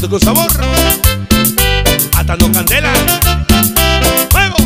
Esto con sabor. Atando candela. ¡Fuego!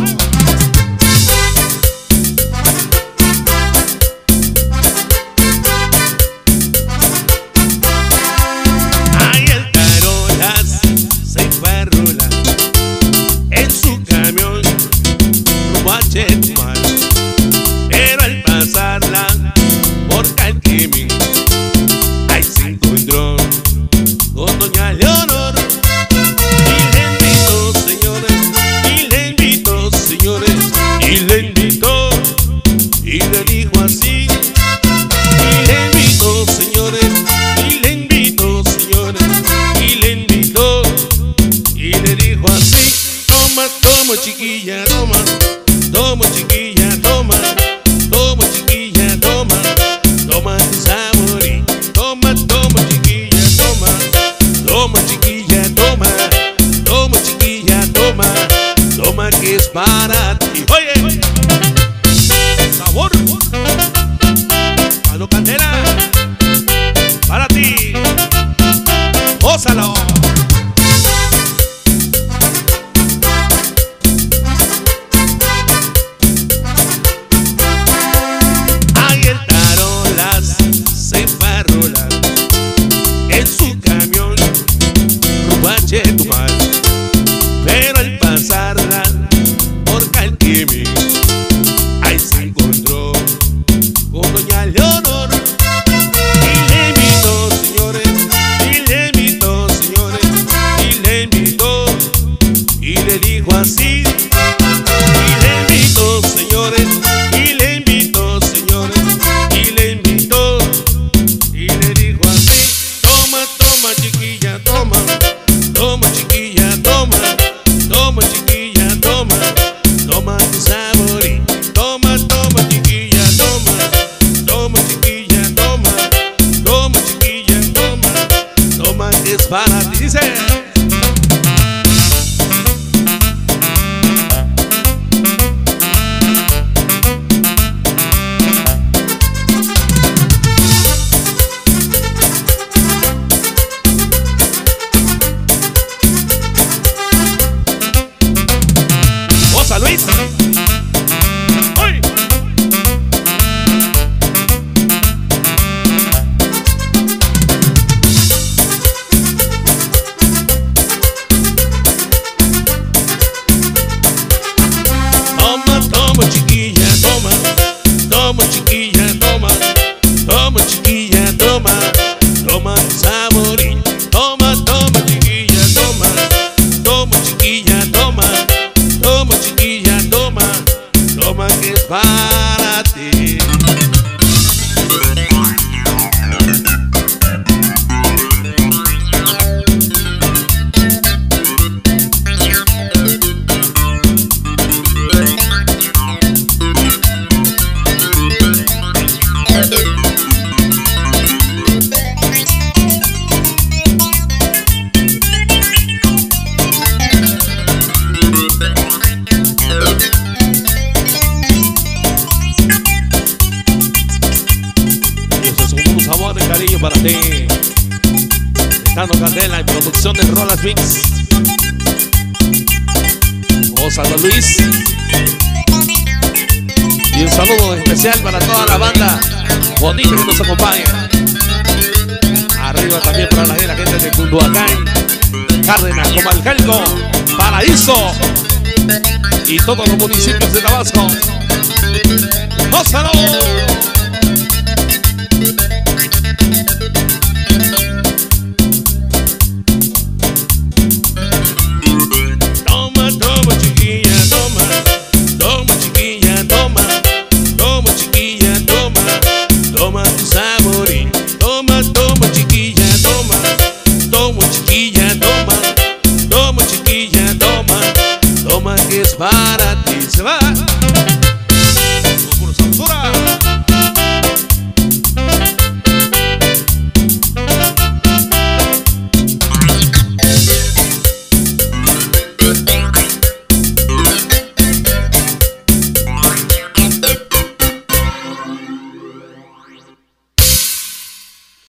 Ay, el Tarolas se fue a rolar en su camión rumbo a Chetumal, pero al pasarla por Calquimí, ahí se encontró con doña Leonor y le invitó, señores, y le invitó, señores, y le invitó, y le dijo así, y le invitó, señores, y le invitó, señores, y le invitó, y le dijo así: toma, toma, chiquilla, toma, toma, chiquilla, toma, toma, chiquilla, toma, toma tu sabor y toma, toma, chiquilla, toma, toma, chiquilla, toma, toma, chiquilla, toma, toma, que es para ti. Oye, sabor, Atando candela, para ti, gózalo. Ay, el Tarolas se fue a rolar en su camión rumbo a Chetumal, pero al pasarla por Calquimí, ahí se encontró con doña Leonor y le invitó, señores, y le invitó, señores, y le invitó, y le dijo así, y le invitó, señores, y le invitó, señores, y le invitó, y le dijo así: toma, toma, chiquilla, toma, toma, chiquilla, toma, toma, chiquilla, toma, toma tu sabor y toma, toma, chiquilla, toma, toma, chiquilla, toma, toma, chiquilla, toma, toma, que es para ti. Dice: ¡Osa, Luis! ¡Uy! Toma, toma, chiquilla, toma, toma, chiquilla, toma, toma, chiquilla, toma, toma tu sabor y toma, toma, chiquilla, toma, toma, chiquilla, toma, toma, chiquilla, toma, toma, que es para ti. Sabor de cariño para ti, Atando candela y producción de Rolas Mix. Gózalo, Luis. Y un saludo especial para toda la banda bonita que nos acompaña. Arriba también para la gente de Cunduacán, Cárdenas, Comalcalco, Paraíso y todos los municipios de Tabasco. ¡Gózalo!